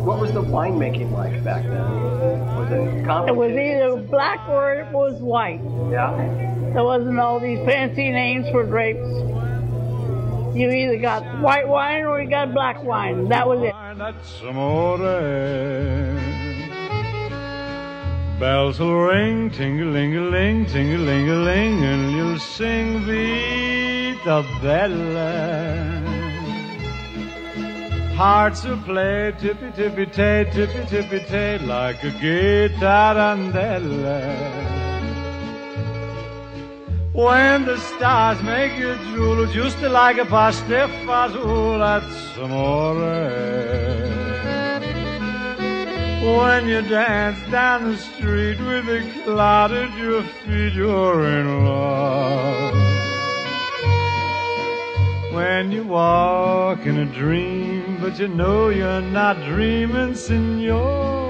What was the winemaking like back then? Was it complicated? It was either black or it was white. Yeah? There wasn't all these fancy names for grapes. You either got white wine or you got black wine. That was it. Bells will ring, ting-a-ling-a-ling, ting-a-ling-a-ling, and you'll sing Vita Bella. Hearts will play tippy-tippy-tay, tippy-tippy-tay, like a gay tarantella. When the stars make you drool, just like a pasta fazool, that's amore. When you dance down the street with a cloud at your feet, you're in love. When you walk in a dream, but you know you're not dreaming, senor.